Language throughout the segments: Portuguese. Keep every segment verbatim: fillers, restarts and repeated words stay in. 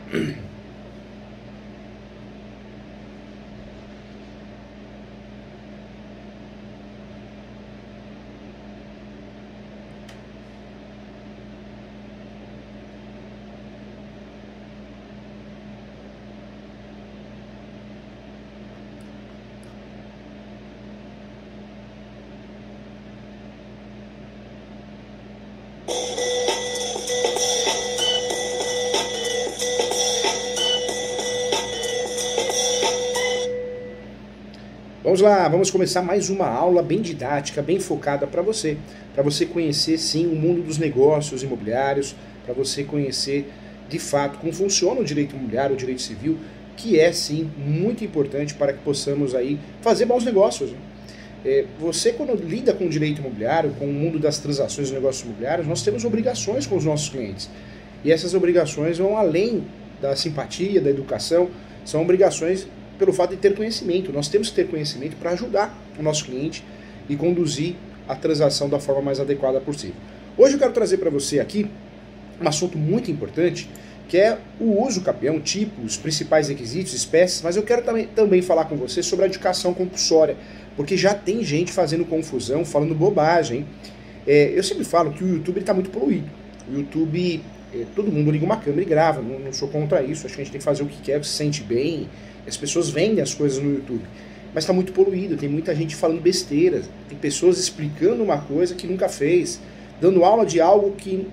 Vamos lá, vamos começar mais uma aula bem didática, bem focada para você, para você conhecer sim o mundo dos negócios imobiliários, para você conhecer de fato como funciona o direito imobiliário, o direito civil, que é sim muito importante para que possamos aí fazer bons negócios. Né? É, você quando lida com o direito imobiliário, com o mundo das transações dos negócios imobiliários, nós temos obrigações com os nossos clientes. E essas obrigações vão além da simpatia, da educação, são obrigações pelo fato de ter conhecimento. Nós temos que ter conhecimento para ajudar o nosso cliente e conduzir a transação da forma mais adequada possível. Hoje eu quero trazer para você aqui um assunto muito importante, que é o uso capião, tipos, principais requisitos, espécies, mas eu quero também, também falar com você sobre a educação compulsória, porque já tem gente fazendo confusão, falando bobagem. É, eu sempre falo que o YouTube está muito poluído. O YouTube, é, todo mundo liga uma câmera e grava, não, não sou contra isso, acho que a gente tem que fazer o que quer, o que se sente bem. As pessoas vendem as coisas no YouTube, mas está muito poluído, tem muita gente falando besteira, tem pessoas explicando uma coisa que nunca fez, dando aula de algo que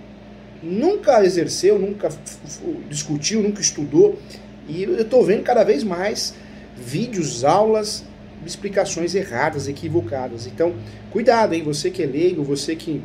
nunca exerceu, nunca discutiu, nunca estudou, e eu estou vendo cada vez mais vídeos, aulas, explicações erradas, equivocadas. Então, cuidado, hein? Você que é leigo, você que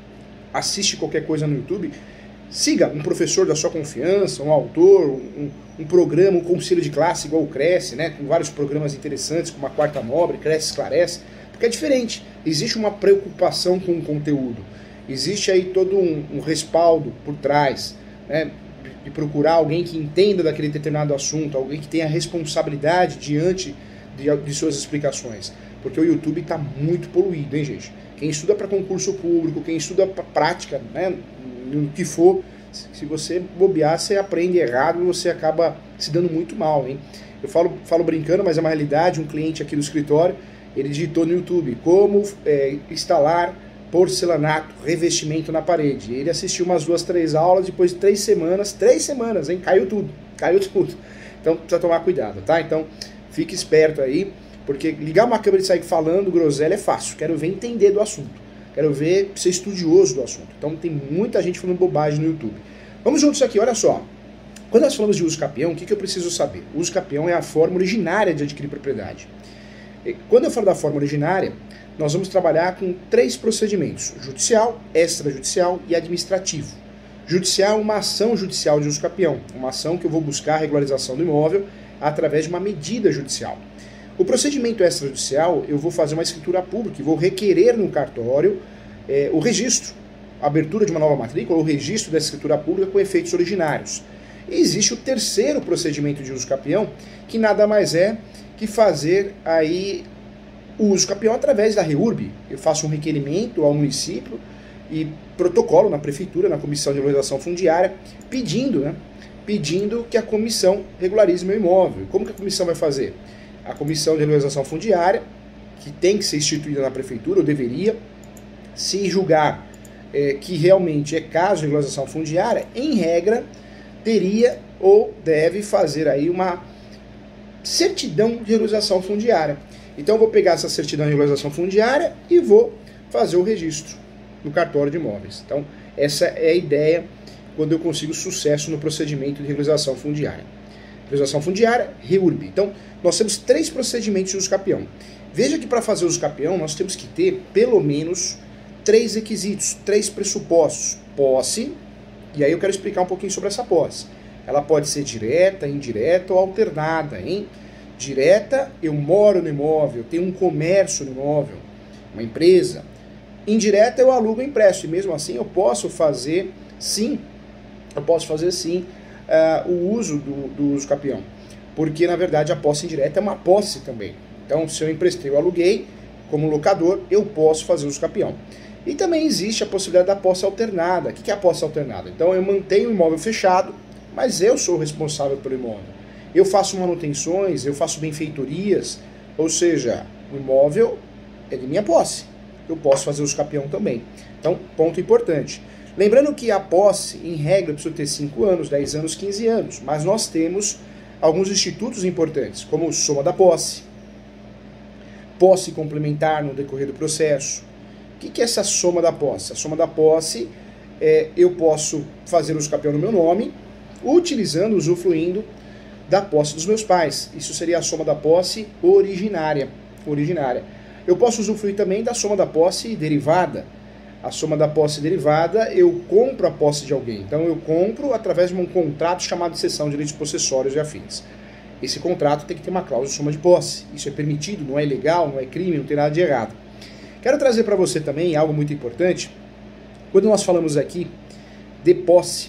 assiste qualquer coisa no YouTube, siga um professor da sua confiança, um autor, um, um programa, um conselho de classe igual o Cresce, né, com vários programas interessantes, como a Quarta Nobre, Cresce Esclarece, porque é diferente. Existe uma preocupação com o conteúdo, existe aí todo um, um respaldo por trás, né, de procurar alguém que entenda daquele determinado assunto, alguém que tenha responsabilidade diante de, de suas explicações, porque o YouTube está muito poluído, hein, gente? Quem estuda para concurso público, quem estuda para prática, né, no que for, se você bobear, você aprende errado e você acaba se dando muito mal, hein? Eu falo, falo brincando, mas é uma realidade. Um cliente aqui do escritório, ele digitou no YouTube como é, instalar porcelanato, revestimento na parede. Ele assistiu umas duas, três aulas, depois de três semanas, três semanas, hein? Caiu tudo, caiu tudo. Então precisa tomar cuidado, tá? Então fique esperto aí, porque ligar uma câmera e sair falando groselha é fácil. Quero ver entender do assunto. Quero ver ser estudioso do assunto. Então tem muita gente falando bobagem no YouTube. Vamos juntos aqui, olha só. Quando nós falamos de uso capião, o que, que eu preciso saber? O uso capião é a forma originária de adquirir propriedade. E quando eu falo da forma originária, nós vamos trabalhar com três procedimentos: judicial, extrajudicial e administrativo. Judicial é uma ação judicial de uso capião, uma ação que eu vou buscar a regularização do imóvel através de uma medida judicial. O procedimento extrajudicial, eu vou fazer uma escritura pública e vou requerer no cartório é, o registro, a abertura de uma nova matrícula, o registro dessa escritura pública com efeitos originários. E existe o terceiro procedimento de uso capião, que nada mais é que fazer aí o uso capião através da REURB. Eu faço um requerimento ao município e protocolo na prefeitura, na comissão de regularização fundiária, pedindo, né, pedindo que a comissão regularize meu imóvel. Como que a comissão vai fazer? A comissão de regularização fundiária, que tem que ser instituída na prefeitura, ou deveria, se julgar é, que realmente é caso de regularização fundiária, em regra, teria ou deve fazer aí uma certidão de regularização fundiária. Então eu vou pegar essa certidão de regularização fundiária e vou fazer o registro no cartório de imóveis. Então essa é a ideia quando eu consigo sucesso no procedimento de regularização fundiária. Regularização fundiária, REURB. Então, nós temos três procedimentos de uso capião. Veja que para fazer uso capião, nós temos que ter, pelo menos, três requisitos, três pressupostos. Posse, e aí eu quero explicar um pouquinho sobre essa posse. Ela pode ser direta, indireta ou alternada, hein? Direta, eu moro no imóvel, tenho um comércio no imóvel, uma empresa. Indireta, eu alugo o empréstimo, e mesmo assim eu posso fazer, sim, eu posso fazer, sim, Uh, o uso do, do uso capião, porque na verdade a posse indireta é uma posse também. Então, se eu emprestei ou aluguei como locador, eu posso fazer uso capião. E também existe a possibilidade da posse alternada. O que é a posse alternada? Então eu mantenho o imóvel fechado, mas eu sou o responsável pelo imóvel. Eu faço manutenções, eu faço benfeitorias, ou seja, o imóvel é de minha posse. Eu posso fazer uso capião também. Então, ponto importante. Lembrando que a posse, em regra, precisa ter cinco anos, dez anos, quinze anos, mas nós temos alguns institutos importantes, como soma da posse, posse complementar no decorrer do processo. O que é essa soma da posse? A soma da posse, é, eu posso fazer uso capião no meu nome, utilizando, usufruindo da posse dos meus pais. Isso seria a soma da posse originária. originária. Eu posso usufruir também da soma da posse derivada. A soma da posse derivada, eu compro a posse de alguém. Então eu compro através de um contrato chamado de cessão de direitos possessórios e afins. Esse contrato tem que ter uma cláusula de soma de posse. Isso é permitido, não é ilegal, não é crime, não tem nada de errado. Quero trazer para você também algo muito importante. Quando nós falamos aqui de posse,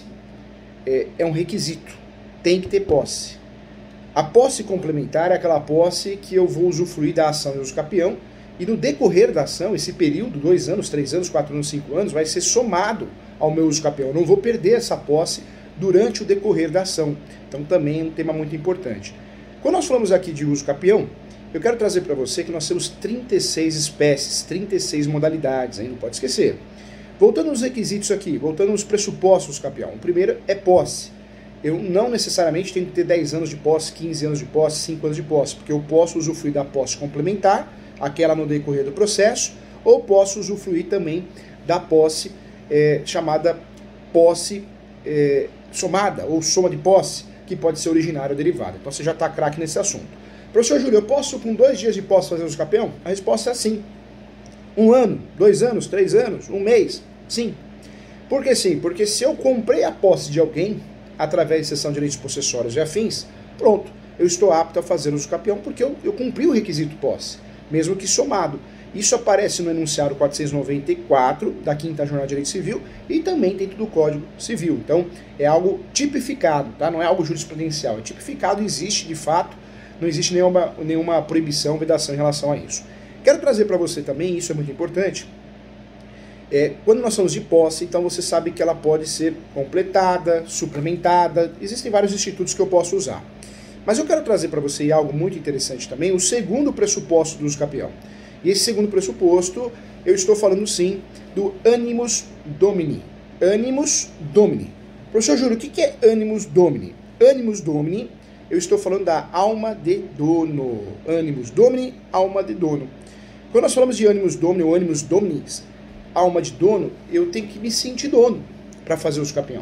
é, é um requisito. Tem que ter posse. A posse complementar é aquela posse que eu vou usufruir da ação de uso capião, e no decorrer da ação, esse período, dois anos, três anos, quatro anos, cinco anos, vai ser somado ao meu uso capião. Eu não vou perder essa posse durante o decorrer da ação. Então também é um tema muito importante. Quando nós falamos aqui de uso capião, eu quero trazer para você que nós temos trinta e seis espécies, trinta e seis modalidades, hein? Não pode esquecer. Voltando aos requisitos aqui, voltando aos pressupostos do capião. O primeiro é posse. Eu não necessariamente tenho que ter dez anos de posse, quinze anos de posse, cinco anos de posse, porque eu posso usufruir da posse complementar, aquela no decorrer do processo, ou posso usufruir também da posse é, chamada posse é, somada, ou soma de posse, que pode ser originária ou derivada. Então você já está craque nesse assunto. Professor Júlio, eu posso com dois dias de posse fazer uso capião? A resposta é sim. Um ano, dois anos, três anos, um mês? Sim. Por que sim? Porque se eu comprei a posse de alguém, através de cessão de direitos possessórios e afins, pronto, eu estou apto a fazer uso capião porque eu, eu cumpri o requisito posse, mesmo que somado. Isso aparece no enunciado quatrocentos e noventa e quatro da quinta Jornada de Direito Civil e também dentro do Código Civil. Então, é algo tipificado, tá? Não é algo jurisprudencial, é tipificado, existe de fato, não existe nenhuma, nenhuma proibição, vedação em relação a isso. Quero trazer para você também, isso é muito importante, é, quando nós falamos de posse, então você sabe que ela pode ser completada, suplementada, existem vários institutos que eu posso usar. Mas eu quero trazer para você algo muito interessante também, o segundo pressuposto do uso capião. E esse segundo pressuposto, eu estou falando sim do animus domini. Animus domini. Professor Júlio, o que é animus domini? Animus domini, eu estou falando da alma de dono. Animus domini, alma de dono. Quando nós falamos de animus domini ou animus dominis, alma de dono, eu tenho que me sentir dono para fazer uso capião.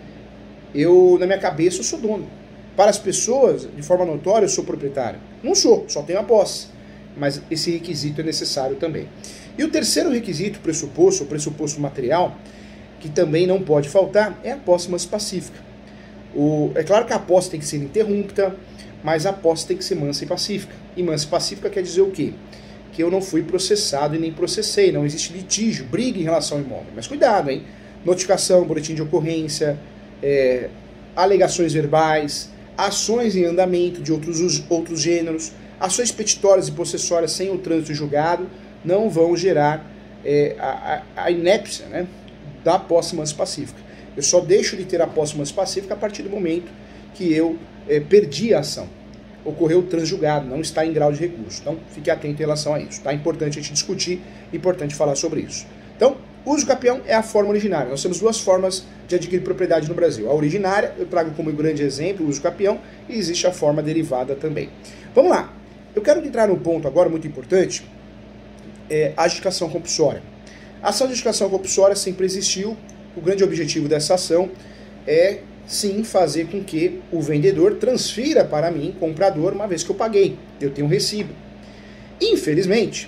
Eu, na minha cabeça, eu sou dono. Para as pessoas, de forma notória, eu sou proprietário. Não sou, só tenho a posse. Mas esse requisito é necessário também. E o terceiro requisito, pressuposto, o pressuposto material, que também não pode faltar, é a posse mansa e pacífica. O, é claro que a posse tem que ser ininterrupta, mas a posse tem que ser mansa e pacífica. E mansa e pacífica quer dizer o quê? Que eu não fui processado e nem processei, não existe litígio, briga em relação ao imóvel. Mas cuidado, hein? Notificação, boletim de ocorrência, é, alegações verbais, ações em andamento de outros, outros gêneros, ações petitórias e possessórias sem o trânsito julgado não vão gerar é, a, a, a inépcia, né, da posse mansa e pacífica. Eu só deixo de ter a posse mansa e pacífica a partir do momento que eu é, perdi a ação. Ocorreu o trânsito julgado, não está em grau de recurso. Então, fique atento em relação a isso. Tá? Importante a gente discutir, importante falar sobre isso. Então, uso capião é a forma originária. Nós temos duas formas de adquirir propriedade no Brasil. A originária, eu trago como grande exemplo o uso capião, e existe a forma derivada também. Vamos lá. Eu quero entrar num ponto agora muito importante, é a adjudicação compulsória. A ação de adjudicação compulsória sempre existiu. O grande objetivo dessa ação é, sim, fazer com que o vendedor transfira para mim, comprador, uma vez que eu paguei. Eu tenho um recibo. Infelizmente,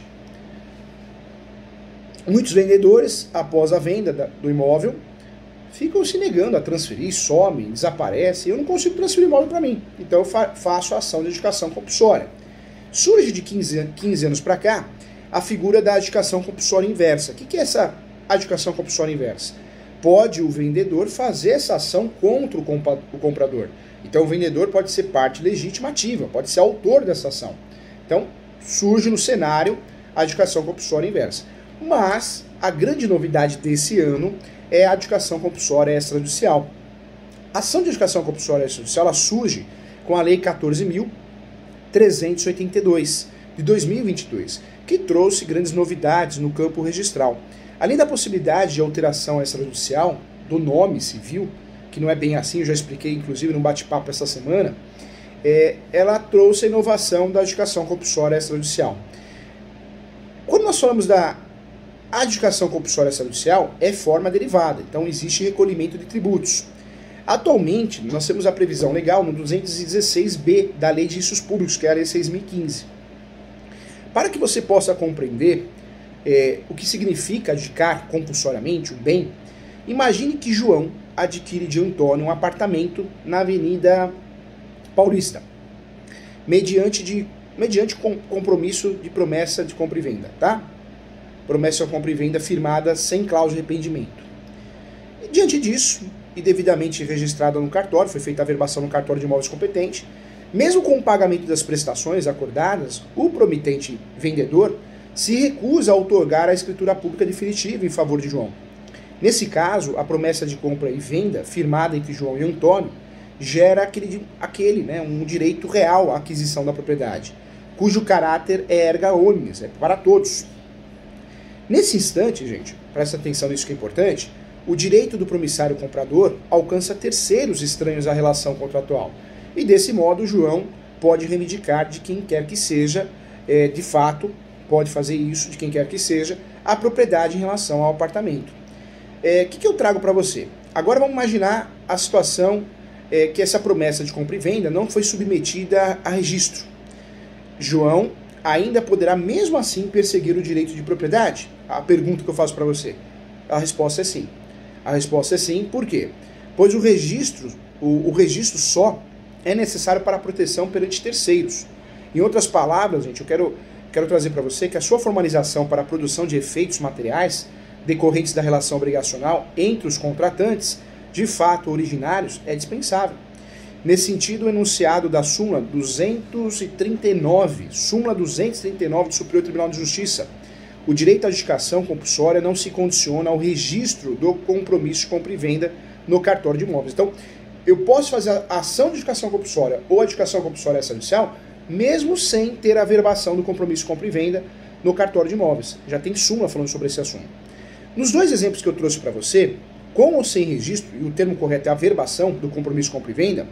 muitos vendedores, após a venda do imóvel, ficam se negando a transferir, somem, desaparecem. Eu não consigo transferir o imóvel para mim. Então eu fa faço a ação de adjudicação compulsória. Surge de quinze, quinze anos para cá a figura da adjudicação compulsória inversa. O que é essa adjudicação compulsória inversa? Pode o vendedor fazer essa ação contra o, compa o comprador. Então o vendedor pode ser parte legítima ativa, pode ser autor dessa ação. Então surge no cenário a adjudicação compulsória inversa. Mas a grande novidade desse ano é a adjudicação compulsória extrajudicial. A ação de adjudicação compulsória extrajudicial ela surge com a Lei quatorze mil trezentos e oitenta e dois, de dois mil e vinte e dois, que trouxe grandes novidades no campo registral. Além da possibilidade de alteração extrajudicial do nome civil, que não é bem assim, eu já expliquei inclusive num bate-papo essa semana, é, ela trouxe a inovação da adjudicação compulsória extrajudicial. Quando nós falamos da adjudicação compulsória extrajudicial, é forma derivada, então existe recolhimento de tributos. Atualmente, nós temos a previsão legal no duzentos e dezesseis B da Lei de Registros Públicos, que é a Lei seis mil e quinze. Para que você possa compreender é, o que significa adjudicar compulsoriamente o bem, imagine que João adquire de Antônio um apartamento na Avenida Paulista, mediante, de, mediante com, compromisso de promessa de compra e venda, tá? Promessa de compra e venda firmada sem cláusula de arrependimento. E, diante disso, e devidamente registrada no cartório, foi feita a averbação no cartório de imóveis competente, mesmo com o pagamento das prestações acordadas, o promitente vendedor se recusa a outorgar a escritura pública definitiva em favor de João. Nesse caso, a promessa de compra e venda firmada entre João e Antônio gera aquele, aquele né, um direito real à aquisição da propriedade, cujo caráter é erga omnes, é para todos. Nesse instante, gente, presta atenção nisso que é importante, o direito do promissário comprador alcança terceiros estranhos à relação contratual. E desse modo, João pode reivindicar de quem quer que seja, é, de fato, pode fazer isso de quem quer que seja, a propriedade em relação ao apartamento. O é, que, que eu trago para você? Agora vamos imaginar a situação é, que essa promessa de compra e venda não foi submetida a registro. João ainda poderá mesmo assim perseguir o direito de propriedade? A pergunta que eu faço para você. A resposta é sim. A resposta é sim, por quê? Pois o registro, o, o registro só é necessário para a proteção perante terceiros. Em outras palavras, gente, eu quero, quero trazer para você que a sua formalização para a produção de efeitos materiais decorrentes da relação obrigacional entre os contratantes, de fato originários, é dispensável. Nesse sentido, o enunciado da súmula duzentos e trinta e nove, súmula duzentos e trinta e nove do Superior Tribunal de Justiça, o direito à adjudicação compulsória não se condiciona ao registro do compromisso de compra e venda no cartório de imóveis. Então, eu posso fazer a ação de adjudicação compulsória ou a adjudicação compulsória extrajudicial, mesmo sem ter a averbação do compromisso de compra e venda no cartório de imóveis. Já tem súmula falando sobre esse assunto. Nos dois exemplos que eu trouxe para você, com ou sem registro, e o termo correto é averbação do compromisso de compra e venda,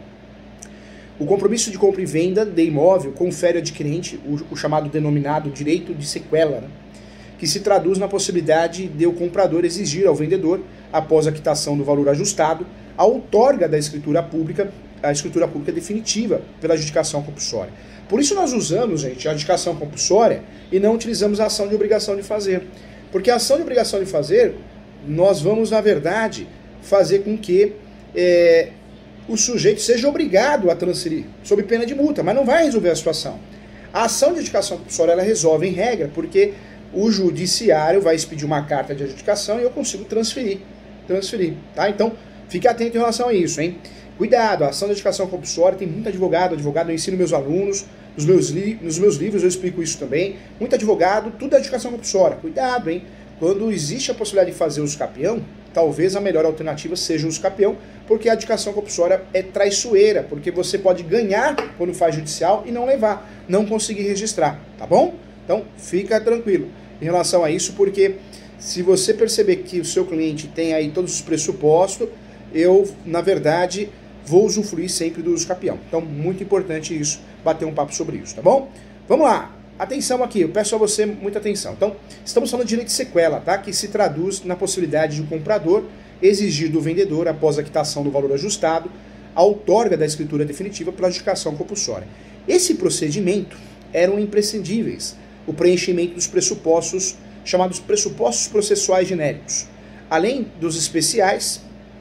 o compromisso de compra e venda de imóvel confere ao adquirente o, o chamado denominado direito de sequela, né? Que se traduz na possibilidade de o comprador exigir ao vendedor, após a quitação do valor ajustado, a outorga da escritura pública, a escritura pública definitiva pela adjudicação compulsória. Por isso nós usamos, gente, a adjudicação compulsória e não utilizamos a ação de obrigação de fazer. Porque a ação de obrigação de fazer, nós vamos, na verdade, fazer com que é, o sujeito seja obrigado a transferir, sob pena de multa, mas não vai resolver a situação. A ação de adjudicação compulsória ela resolve em regra, porque o judiciário vai expedir uma carta de adjudicação e eu consigo transferir. Transferir, tá? Então, fique atento em relação a isso, hein? Cuidado, a ação de adjudicação compulsória tem muito advogado, advogado eu ensino meus alunos, nos meus, li nos meus livros eu explico isso também. Muito advogado, tudo é adjudicação compulsória. Cuidado, hein? Quando existe a possibilidade de fazer uso capião, talvez a melhor alternativa seja o uso capião, porque a adjudicação compulsória é traiçoeira, porque você pode ganhar quando faz judicial e não levar, não conseguir registrar, tá bom? Então, fica tranquilo em relação a isso, porque se você perceber que o seu cliente tem aí todos os pressupostos, eu, na verdade, vou usufruir sempre do uso capião. Então, muito importante isso, bater um papo sobre isso, tá bom? Vamos lá, atenção aqui, eu peço a você muita atenção. Então, estamos falando de direito de sequela, tá? Que se traduz na possibilidade de um comprador exigir do vendedor, após a quitação do valor ajustado, a outorga da escritura definitiva pela adjudicação compulsória. Esse procedimento eram imprescindíveis, o preenchimento dos pressupostos, chamados pressupostos processuais genéricos, além dos especiais,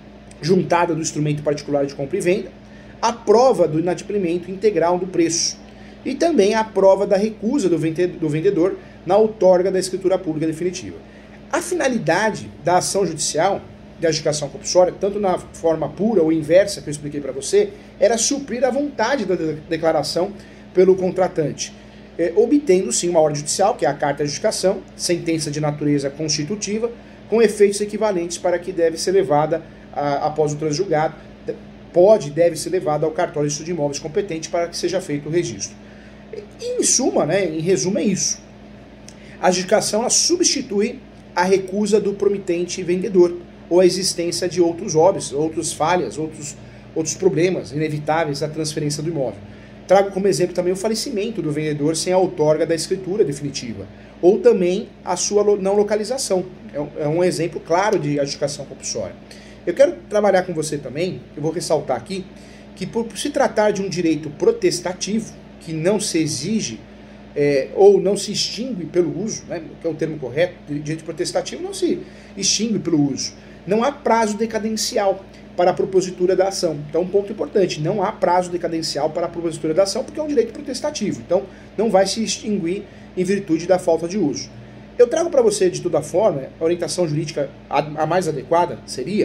juntada do instrumento particular de compra e venda, a prova do inadimplemento integral do preço e também a prova da recusa do vendedor na outorga da escritura pública definitiva. A finalidade da ação judicial de adjudicação compulsória, tanto na forma pura ou inversa que eu expliquei para você, era suprir a vontade da declaração pelo contratante, É, obtendo sim uma ordem judicial, que é a carta de adjudicação, sentença de natureza constitutiva, com efeitos equivalentes para que deve ser levada a, após o transjulgado, pode e deve ser levado ao cartório de estudo de imóveis competente para que seja feito o registro. E, em suma, né, em resumo, é isso. A adjudicação ela substitui a recusa do promitente vendedor ou a existência de outros óbitos, outras falhas, outros, outros problemas inevitáveis à transferência do imóvel. Trago como exemplo também o falecimento do vendedor sem a outorga da escritura definitiva, ou também a sua não localização. É um exemplo claro de adjudicação compulsória. Eu quero trabalhar com você também, eu vou ressaltar aqui, que por se tratar de um direito protestativo, que não se exige é, ou não se extingue pelo uso, né, que é o termo correto, direito protestativo não se extingue pelo uso, não há prazo decadencial para a propositura da ação. Então, um ponto importante, não há prazo decadencial para a propositura da ação, porque é um direito protestativo, então não vai se extinguir em virtude da falta de uso. Eu trago para você, de toda forma, a orientação jurídica a mais adequada seria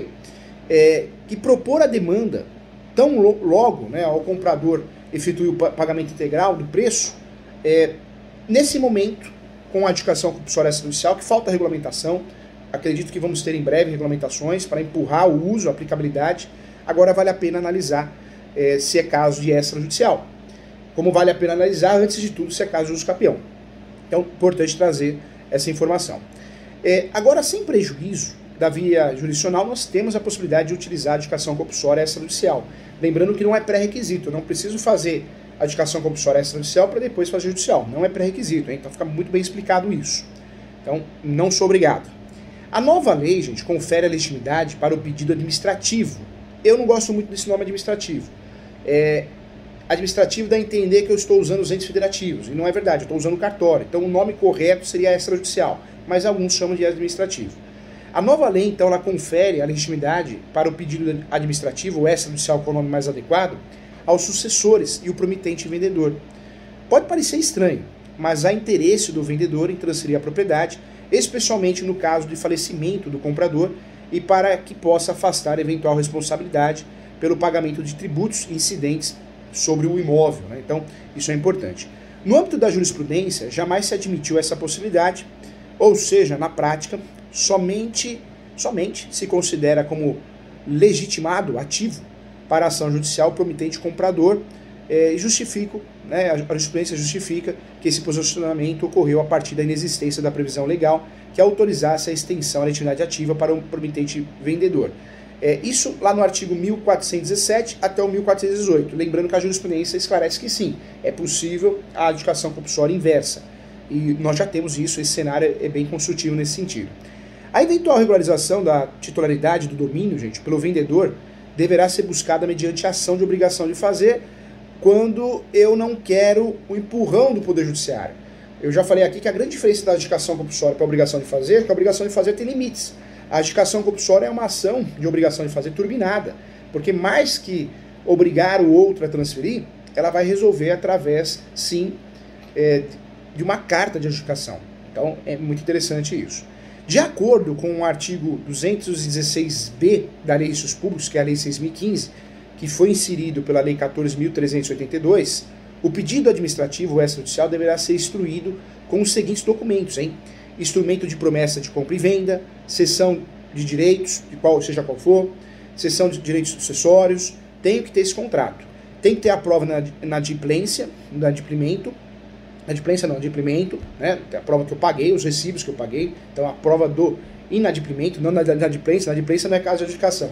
é, que propor a demanda tão logo, né, ao comprador efetue o pagamento integral do preço, é, nesse momento, com a adjudicação compulsória extrajudicial, que falta regulamentação. Acredito que vamos ter em breve regulamentações para empurrar o uso, a aplicabilidade. Agora vale a pena analisar é, se é caso de extrajudicial. Como vale a pena analisar, antes de tudo, se é caso de uso capião. Então, é importante trazer essa informação. É, agora, sem prejuízo da via jurisdicional, nós temos a possibilidade de utilizar a adjudicação compulsória extrajudicial. Lembrando que não é pré-requisito, eu não preciso fazer a adjudicação compulsória extrajudicial para depois fazer judicial. Não é pré-requisito, hein? Então fica muito bem explicado isso. Então, não sou obrigado. A nova lei, gente, confere a legitimidade para o pedido administrativo. Eu não gosto muito desse nome administrativo. É, administrativo dá a entender que eu estou usando os entes federativos, e não é verdade, eu estou usando o cartório. Então o nome correto seria extrajudicial, mas alguns chamam de administrativo. A nova lei, então, ela confere a legitimidade para o pedido administrativo, ou extrajudicial, com o nome mais adequado, aos sucessores e o promitente vendedor. Pode parecer estranho, mas há interesse do vendedor em transferir a propriedade, especialmente no caso de falecimento do comprador, e para que possa afastar eventual responsabilidade pelo pagamento de tributos incidentes sobre o imóvel, né? Então, isso é importante. No âmbito da jurisprudência, jamais se admitiu essa possibilidade, ou seja, na prática, somente, somente se considera como legitimado, ativo, para a ação judicial o promitente comprador, é, e justifico, né, a jurisprudência justifica que esse posicionamento ocorreu a partir da inexistência da previsão legal que autorizasse a extensão da legitimidade ativa para o promitente vendedor. É, isso lá no artigo mil quatrocentos e dezessete até o mil quatrocentos e dezoito. Lembrando que a jurisprudência esclarece que sim, é possível a adjudicação compulsória inversa. E nós já temos isso, esse cenário é bem construtivo nesse sentido. A eventual regularização da titularidade do domínio, gente, pelo vendedor, deverá ser buscada mediante a ação de obrigação de fazer, quando eu não quero o empurrão do Poder Judiciário. Eu já falei aqui que a grande diferença da adjudicação compulsória para a obrigação de fazer é que a obrigação de fazer tem limites. A adjudicação compulsória é uma ação de obrigação de fazer turbinada, porque mais que obrigar o outro a transferir, ela vai resolver através, sim, é, de uma carta de adjudicação. Então, é muito interessante isso. De acordo com o artigo duzentos e dezesseis B da Lei de Registros Públicos, que é a Lei seis mil e quinze, que foi inserido pela Lei quatorze mil trezentos e oitenta e dois, o pedido administrativo extrajudicial deverá ser instruído com os seguintes documentos, hein? Instrumento de promessa de compra e venda, cessão de direitos, de qual seja qual for, cessão de direitos sucessórios, tem que ter esse contrato. Tem que ter a prova na, na adimplência, no adimplemento, na adimplência não, adimplemento, né? A prova que eu paguei, os recibos que eu paguei, então a prova do inadimplemento, não na adimplência, na adimplência não é caso de adjudicação.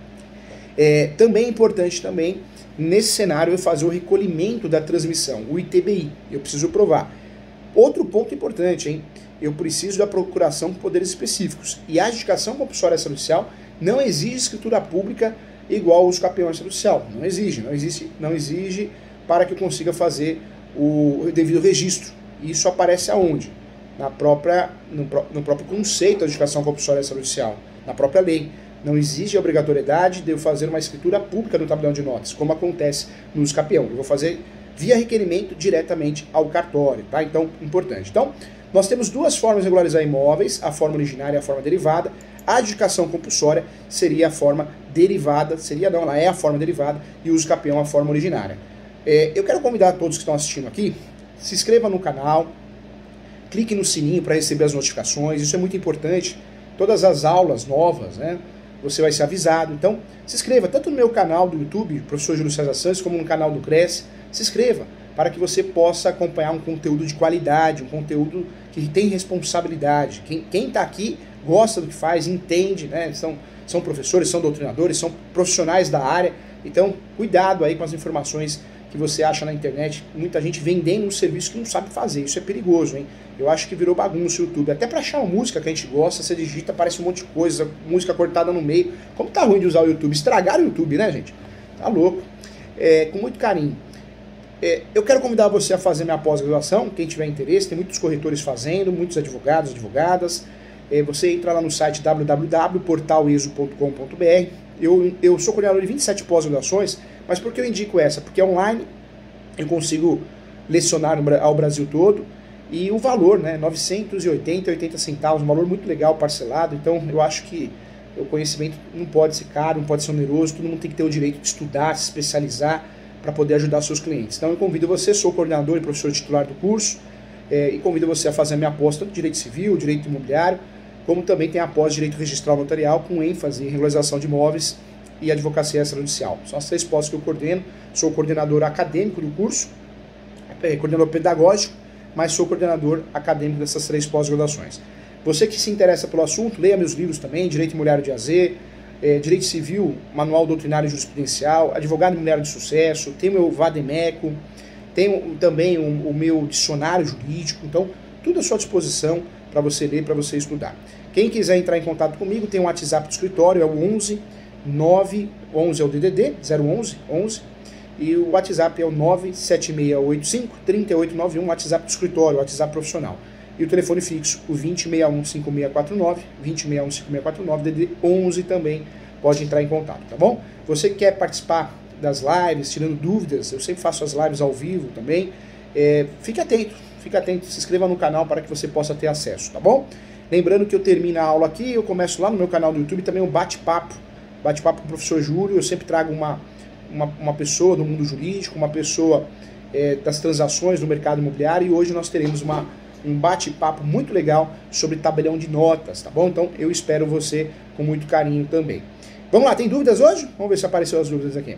É, também é importante também, nesse cenário, eu fazer o recolhimento da transmissão, o I T B I, eu preciso provar. Outro ponto importante, hein? Eu preciso da procuração com poderes específicos. E a adjudicação compulsória extrajudicial não exige escritura pública igual aos campeões extrajudicial. Não exige, não exige, não exige para que eu consiga fazer o devido registro. E isso aparece aonde? Na própria, no, no próprio conceito da adjudicação compulsória extrajudicial, na própria lei. Não exige a obrigatoriedade de eu fazer uma escritura pública no tabelião de notas, como acontece no uso capião. Eu vou fazer via requerimento diretamente ao cartório, tá? Então, importante. Então, nós temos duas formas de regularizar imóveis, a forma originária e a forma derivada. A adjudicação compulsória seria a forma derivada, seria não, ela é a forma derivada, e o uso capião a forma originária. É, eu quero convidar todos que estão assistindo aqui, se inscreva no canal, clique no sininho para receber as notificações, isso é muito importante. Todas as aulas novas, né, você vai ser avisado. Então, se inscreva tanto no meu canal do YouTube, Professor Júlio César Santos, como no canal do Cresce. Se inscreva para que você possa acompanhar um conteúdo de qualidade, um conteúdo que tem responsabilidade. Quem está aqui gosta do que faz, entende, né? São, são professores, são doutrinadores, são profissionais da área. Então, cuidado aí com as informações que você acha na internet. Muita gente vendendo um serviço que não sabe fazer. Isso é perigoso, hein? Eu acho que virou bagunça o YouTube. Até para achar uma música que a gente gosta, você digita, aparece um monte de coisa, música cortada no meio. Como tá ruim de usar o YouTube? Estragaram o YouTube, né, gente? Tá louco. É, com muito carinho. É, eu quero convidar você a fazer minha pós-graduação, quem tiver interesse. Tem muitos corretores fazendo, muitos advogados, advogadas. É, você entra lá no site w w w ponto portal e s o ponto com ponto b r. Eu, eu sou coordenador de vinte e sete pós-graduações, mas por que eu indico essa? Porque é online, eu consigo lecionar ao Brasil todo, e o valor, né, novecentos e oitenta, oitenta centavos, um valor muito legal, parcelado. Então eu acho que o conhecimento não pode ser caro, não pode ser oneroso, todo mundo tem que ter o direito de estudar, se especializar para poder ajudar seus clientes. Então eu convido você, sou coordenador e professor titular do curso, é, e convido você a fazer a minha pós, tanto direito civil, direito imobiliário, como também tem a pós direito registral notarial, com ênfase em regularização de imóveis e advocacia extrajudicial. São as três pós que eu coordeno. Sou coordenador acadêmico do curso, é, coordenador pedagógico, mas sou coordenador acadêmico dessas três pós-graduações. Você que se interessa pelo assunto, leia meus livros também, Direito Imobiliário de A Z, é, Direito Civil, Manual Doutrinário e Jurisprudencial, Advogado Imobiliário de Sucesso, tem o meu Vademeco, tem também o, o meu dicionário jurídico. Então, tudo à sua disposição para você ler, para você estudar. Quem quiser entrar em contato comigo, tem um WhatsApp do escritório, é o onze, nove, onze é o D D D, zero onze, onze, e o WhatsApp é o nove sete seis oito cinco, três oito nove um, WhatsApp do escritório, WhatsApp profissional. E o telefone fixo, o vinte, sessenta e um, cinquenta e seis quarenta e nove, vinte, sessenta e um, cinquenta e seis quarenta e nove, D D D onze também pode entrar em contato, tá bom? Você que quer participar das lives, tirando dúvidas, eu sempre faço as lives ao vivo também, é, fique atento, fique atento, se inscreva no canal para que você possa ter acesso, tá bom? Lembrando que eu termino a aula aqui, eu começo lá no meu canal do YouTube também um bate-papo, bate-papo com o professor Júlio. Eu sempre trago uma, uma, uma pessoa do mundo jurídico, uma pessoa é, das transações do mercado imobiliário, e hoje nós teremos uma, um bate-papo muito legal sobre tabelião de notas, tá bom? Então eu espero você com muito carinho também. Vamos lá, tem dúvidas hoje? Vamos ver se apareceu as dúvidas aqui.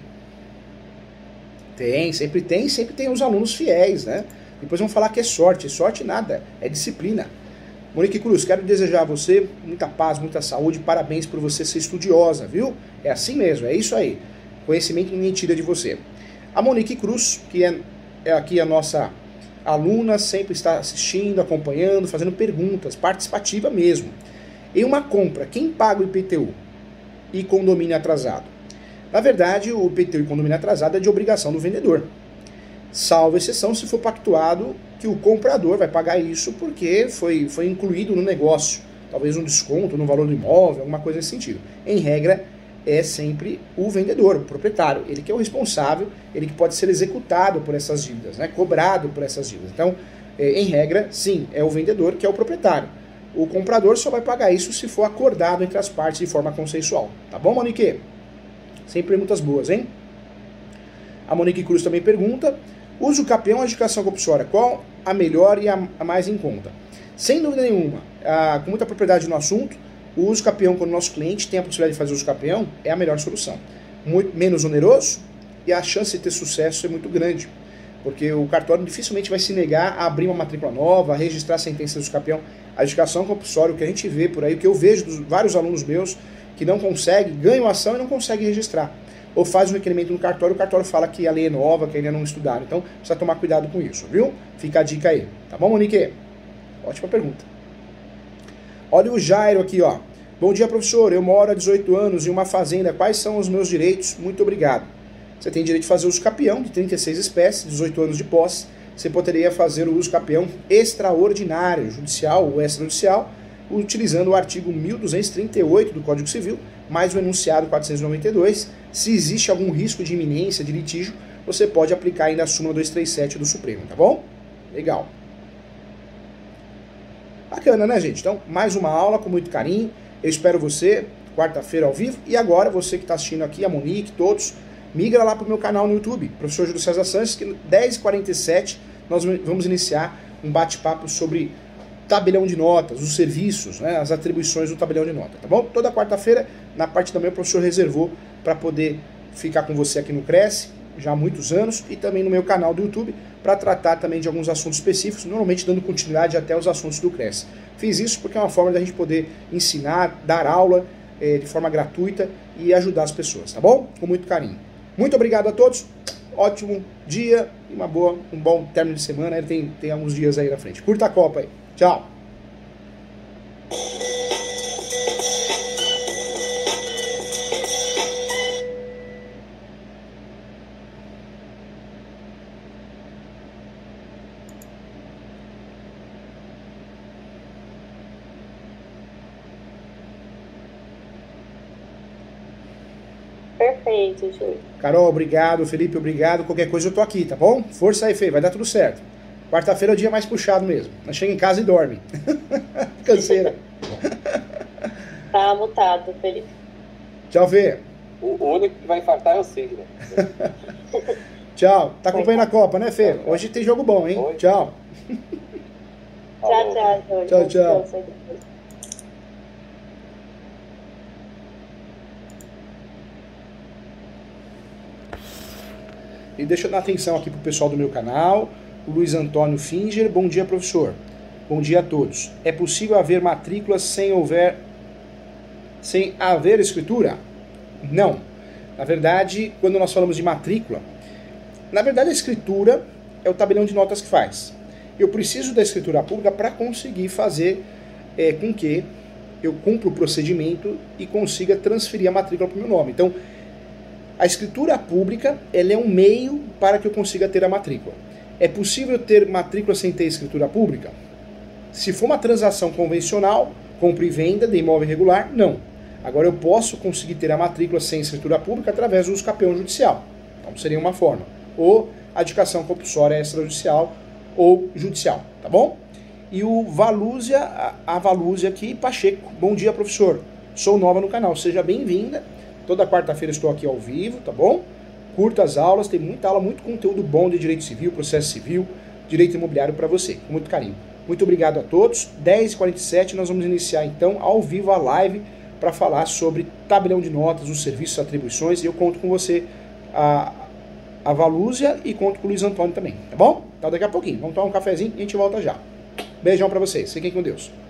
Tem, sempre tem, sempre tem os alunos fiéis, né? Depois vão falar que é sorte, sorte nada, é disciplina. Monique Cruz, quero desejar a você muita paz, muita saúde, parabéns por você ser estudiosa, viu? É assim mesmo, é isso aí. Conhecimento ninguém tira de você. A Monique Cruz, que é, é aqui a nossa aluna, sempre está assistindo, acompanhando, fazendo perguntas, participativa mesmo. Em uma compra, quem paga o I P T U e condomínio atrasado? Na verdade, o I P T U e condomínio atrasado é de obrigação do vendedor. Salvo exceção se for pactuado que o comprador vai pagar isso porque foi, foi incluído no negócio. Talvez um desconto no valor do imóvel, alguma coisa nesse sentido. Em regra, é sempre o vendedor, o proprietário. Ele que é o responsável, ele que pode ser executado por essas dívidas, né? Cobrado por essas dívidas. Então, é, em regra, sim, é o vendedor que é o proprietário. O comprador só vai pagar isso se for acordado entre as partes de forma consensual. Tá bom, Monique? Sem perguntas boas, hein? A Monique Cruz também pergunta: uso capião ou indicação compulsória, qual a melhor e a mais em conta? Sem dúvida nenhuma, a, com muita propriedade no assunto, o uso capião, quando o nosso cliente tem a possibilidade de fazer uso capião, é a melhor solução. Muito menos oneroso e a chance de ter sucesso é muito grande, porque o cartório dificilmente vai se negar a abrir uma matrícula nova, a registrar a sentença de uso capião. A indicação compulsória, o que a gente vê por aí, o que eu vejo dos vários alunos meus que não conseguem, ganham ação e não conseguem registrar. Ou faz um requerimento no cartório, o cartório fala que a lei é nova, que ainda não estudaram. Então, precisa tomar cuidado com isso, viu? Fica a dica aí. Tá bom, Monique? Ótima pergunta. Olha o Jairo aqui, ó. Bom dia, professor. Eu moro há dezoito anos em uma fazenda. Quais são os meus direitos? Muito obrigado. Você tem direito de fazer uso capião de trinta e seis espécies, dezoito anos de posse. Você poderia fazer o uso capião extraordinário, judicial ou extrajudicial, utilizando o artigo mil duzentos e trinta e oito do Código Civil, mais o enunciado quatrocentos e noventa e dois. Se existe algum risco de iminência de litígio, você pode aplicar ainda a súmula duzentos e trinta e sete do Supremo, tá bom? Legal. Bacana, né, gente? Então, mais uma aula com muito carinho. Eu espero você quarta-feira ao vivo. E agora, você que está assistindo aqui, a Monique, todos, migra lá para o meu canal no YouTube, professor Júlio César Santos, que dez e quarenta e sete nós vamos iniciar um bate-papo sobre tabelião de notas, os serviços, né, as atribuições do tabelião de notas, tá bom? Toda quarta-feira, na parte da manhã, o professor reservou para poder ficar com você aqui no Cresce, já há muitos anos, e também no meu canal do YouTube, para tratar também de alguns assuntos específicos, normalmente dando continuidade até os assuntos do Cresce. Fiz isso porque é uma forma da gente poder ensinar, dar aula é, de forma gratuita e ajudar as pessoas, tá bom? Com muito carinho. Muito obrigado a todos, ótimo dia e uma boa, um bom término de semana, tem, tem alguns dias aí na frente. Curta a Copa aí. Tchau. Perfeito, Júlio. Carol, obrigado. Felipe, obrigado. Qualquer coisa eu tô aqui, tá bom? Força aí, Fê, vai dar tudo certo. Quarta-feira é o dia mais puxado mesmo. Nós chega em casa e dorme. Canseira. Tá mutado, Felipe. Tchau, Fê. O único que vai infartar é o Sigla. Tchau. Tá acompanhando a Copa, né, Fê? Hoje tem jogo bom, hein? Oi. Tchau. Tchau, tchau, Júlio. Tchau, tchau. E deixa eu dar atenção aqui pro pessoal do meu canal. O Luiz Antônio Finger. Bom dia, professor. Bom dia a todos. É possível haver matrículas sem houver... sem haver escritura? Não. Na verdade, quando nós falamos de matrícula, na verdade a escritura é o tabelião de notas que faz. Eu preciso da escritura pública para conseguir fazer é, com que eu cumpra o procedimento e consiga transferir a matrícula para o meu nome. Então, a escritura pública ela é um meio para que eu consiga ter a matrícula. É possível ter matrícula sem ter escritura pública? Se for uma transação convencional, compra e venda de imóvel irregular, não. Agora eu posso conseguir ter a matrícula sem escritura pública através do uso capião judicial. Então seria uma forma. Ou adjudicação compulsória extrajudicial ou judicial, tá bom? E o Valúzia, a Valúzia aqui, Pacheco. Bom dia, professor. Sou nova no canal, seja bem-vinda. Toda quarta-feira estou aqui ao vivo, tá bom? Curta as aulas, tem muita aula, muito conteúdo bom de direito civil, processo civil, direito imobiliário para você, com muito carinho. Muito obrigado a todos. dez e quarenta e sete nós vamos iniciar então ao vivo a live para falar sobre tabelião de notas, os serviços, atribuições, e eu conto com você a, a Valúzia e conto com o Luiz Antônio também, tá bom? Então daqui a pouquinho, vamos tomar um cafezinho e a gente volta já. Beijão para vocês, fiquem com Deus.